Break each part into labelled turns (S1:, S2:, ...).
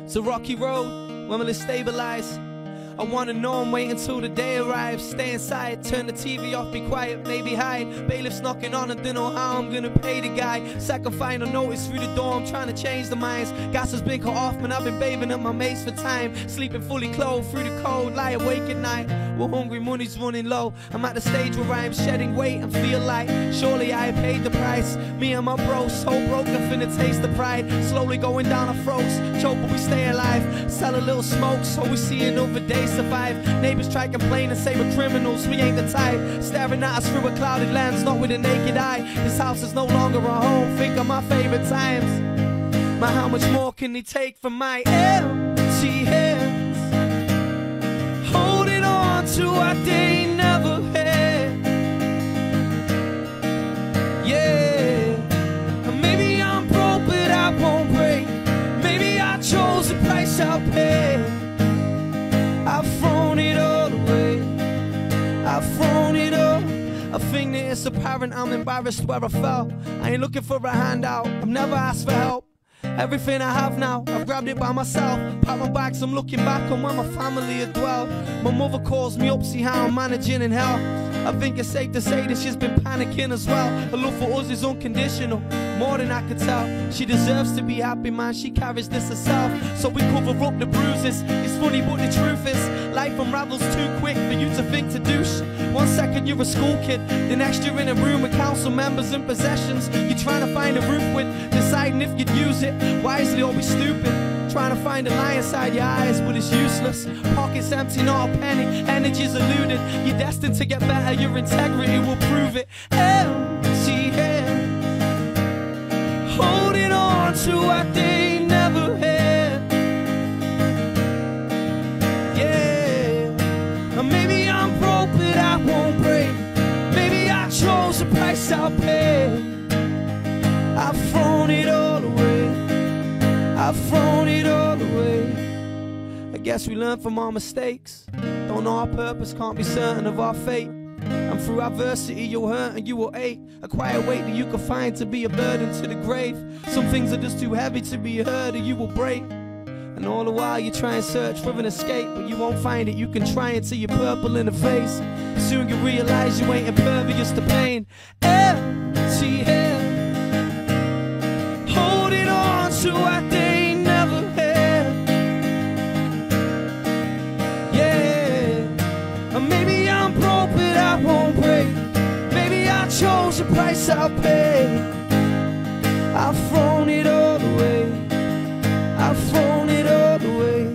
S1: It's a rocky road, when will it stabilize? I wanna know, I'm waiting till the day arrives. Stay inside, turn the TV off, be quiet, maybe hide. Bailiff's knocking on and don't know how I'm gonna pay the guy. Second final notice through the door, I'm trying to change the minds. Gas has been cut off, man, I've been bathing at my mates for time. Sleeping fully clothed through the cold, lie awake at night. We're hungry, money's running low. I'm at the stage where I'm shedding weight and feel like surely I paid the price. Me and my bros, so broke, I'm finna taste the pride. Slowly going down our throats, choke but we stay alive. Sell a little smoke so we see another day survive. Neighbors try complain and say we're criminals, we ain't the type. Staring at us through a clouded lens, not with a naked eye. This house is no longer a home, think of my favorite times. My, how much more can they take from my empty hands? Holding on to what they never had. Yeah, maybe I'm broke but I won't break. Maybe I chose the price I'll pay. I've thrown it all away. I've thrown it all. I think that it's apparent I'm embarrassed where I fell. I ain't looking for a handout, I've never asked for help. Everything I have now, I've grabbed it by myself. Pack my bags, I'm looking back on where my family had dwelled. My mother calls me up, see how I'm managing in hell. I think it's safe to say that she's been panicking as well. Her love for us is unconditional, more than I could tell. She deserves to be happy, man, she carries this herself. So we cover up the bruises. It's funny but the truth is, life unravels too quick for you to think to douche. 1 second you're a school kid, the next you're in a room with council members and possessions you're trying to find a roof with, deciding if you'd use it wisely or be stupid. Trying to find a lie inside your eyes, but it's useless. Pockets empty, not a penny, energy's eluded. You're destined to get better, your integrity will prove it. Empty hands, holding on to what they never had. Yeah, maybe I'm broke but I won't break. Maybe I chose the price I'll pay. I've thrown it all away. I've thrown it all away. I guess we learn from our mistakes. Don't know our purpose, can't be certain of our fate. And through adversity you'll hurt and you will ache. A quiet weight that you can find to be a burden to the grave. Some things are just too heavy to be heard or you will break. And all the while you try and search for an escape, but you won't find it. You can try until you're purple in the face. Soon you realize you ain't impervious to pain. Empty hands, holding on to what they never had. Yeah, maybe I'm broke but I won't break. Maybe I chose the price I'll pay. I've thrown it all away. I've thrown it all away.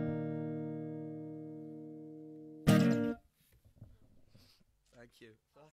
S1: Thank you.